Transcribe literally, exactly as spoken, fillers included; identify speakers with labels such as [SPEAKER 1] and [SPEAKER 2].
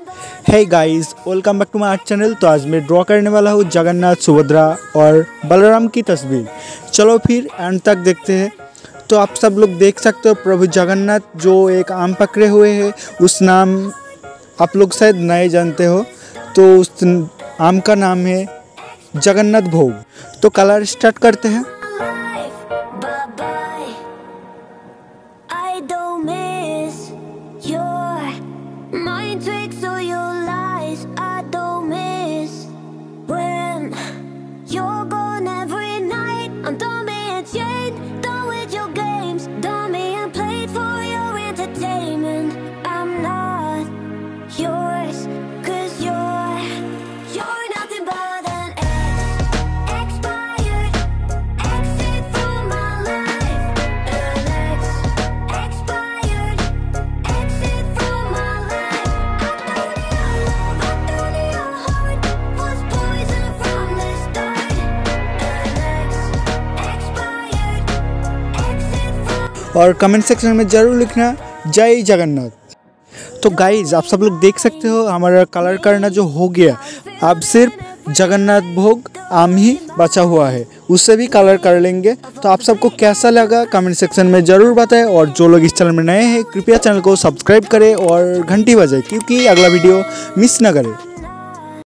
[SPEAKER 1] Hey guys, welcome back to my channel. तो आज मैं ड्रॉ करने वाला हूँ जगन्नाथ, सुभद्रा और बलराम की तस्वीर। चलो फिर एंड तक देखते हैं। तो आप सब लोग देख सकते हो प्रभु जगन्नाथ जो एक आम पकड़े हुए हैं, उस नाम आप लोग शायद नहीं जानते हो। तो उस आम का नाम है जगन्नाथ भोग। तो कलर स्टार्ट करते हैं। और कमेंट सेक्शन में ज़रूर लिखना जय जगन्नाथ। तो गाइज आप सब लोग देख सकते हो हमारा कलर करना जो हो गया। अब सिर्फ जगन्नाथ भोग आम ही बचा हुआ है, उससे भी कलर कर लेंगे। तो आप सबको कैसा लगा कमेंट सेक्शन में ज़रूर बताएं। और जो लोग इस चैनल में नए हैं कृपया चैनल को सब्सक्राइब करें और घंटी बजाएं, क्योंकि अगला वीडियो मिस ना करें।